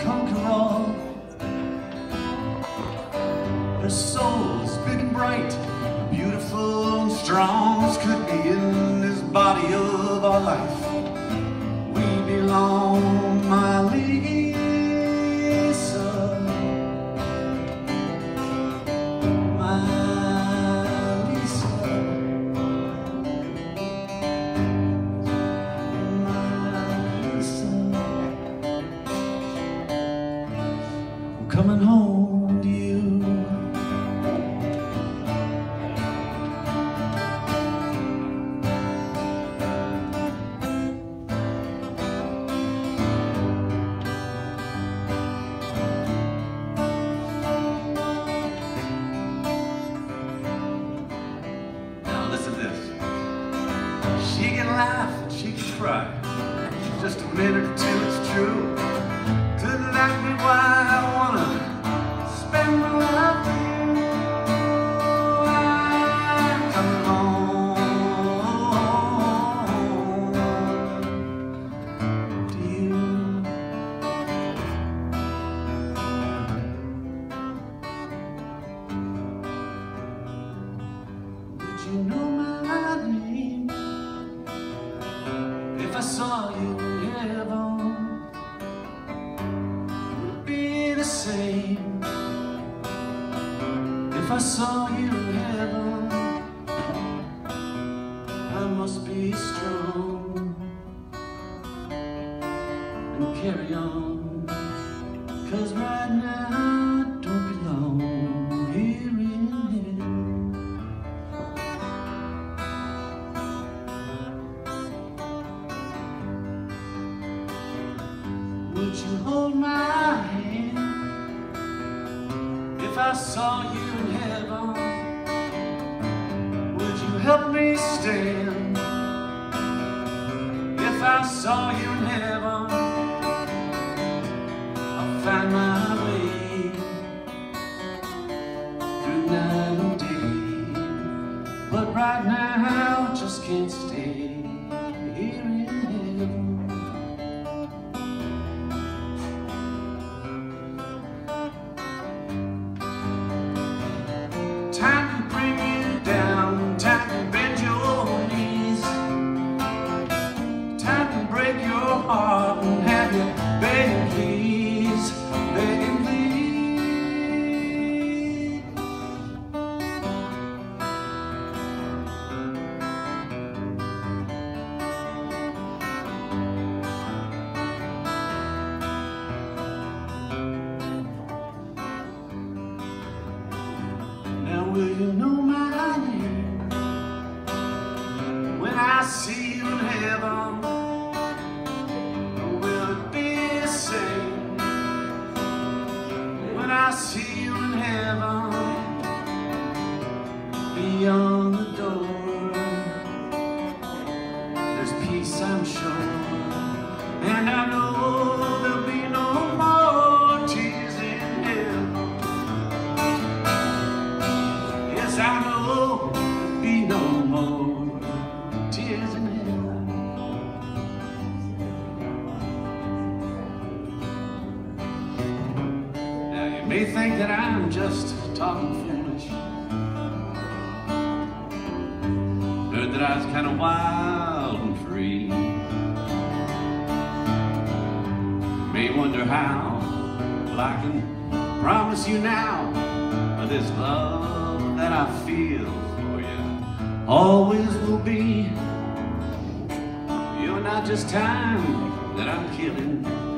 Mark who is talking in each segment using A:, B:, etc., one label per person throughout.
A: conquer all. Her soul's big and bright, beautiful and strong. This could be in this body of our life. We belong, my Lisa, my Lisa, my Lisa. I'm coming home to you. She can laugh and she can cry, just a minute or two, it's true. Couldn't that be why I wanna spend my life with you? I'm coming home to you. Would you know my name? If I saw you in heaven, would it be the same? If I saw you in heaven, I must be strong and carry on, 'cause right now I don't belong here in heaven. Would you hold my hand if I saw you in heaven? Would you help me stand if I saw you in heaven? I'll find my way through night and day, but right now I just can't stay here in heaven. Time can bring you down, time can bend your knees, time can break your heart and have you begging please, begging please. Now will you know my name when I see you in heaven? Or will it be the same when I see you in heaven? Beyond the door, there's peace, I'm sure, and I know there'll be no more tears in heaven. Yes, I know there'll be no more tears in heaven. Now you may think that I'm just talking foolish. Heard that I was kind of wild and free. May wonder how. Well, I can promise you now, this love that I feel for you always will be. You're not just time that I'm killing.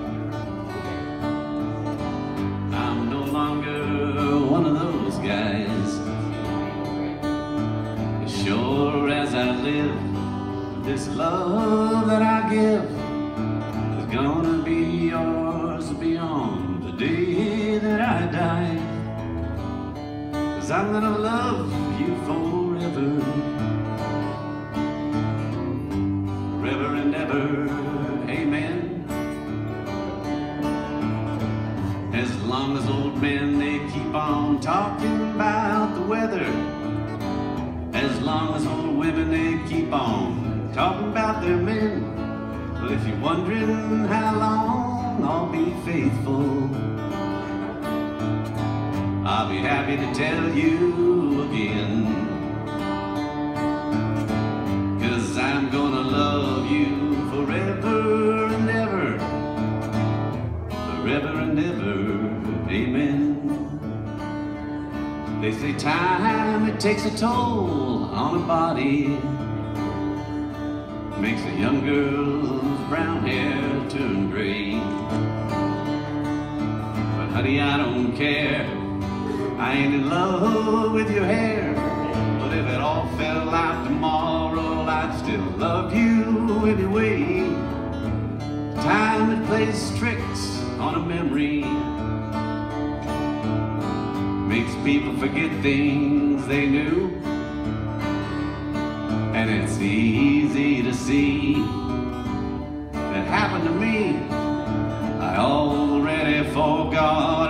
A: I'm no longer one of those guys. As sure as I live, this love that I give is gonna be yours beyond the day that I die. 'Cause I'm gonna love you forever, forever and ever, amen. As long as old men, they keep on talking about the weather. As long as old women, they keep on talking about their men. Well, if you're wondering how long long, I'll be faithful. I'll be happy to tell you again, 'cause I'm gonna love you forever and ever, forever and ever, amen. They say time, it takes a toll on a body, makes a young girl's brown hair turn gray. But honey, I don't care, I ain't in love with your hair. But if it all fell out tomorrow, I'd still love you anyway. Time, it plays tricks on a memory, makes people forget things they knew. And it's easy to see that happened to me, I already forgot.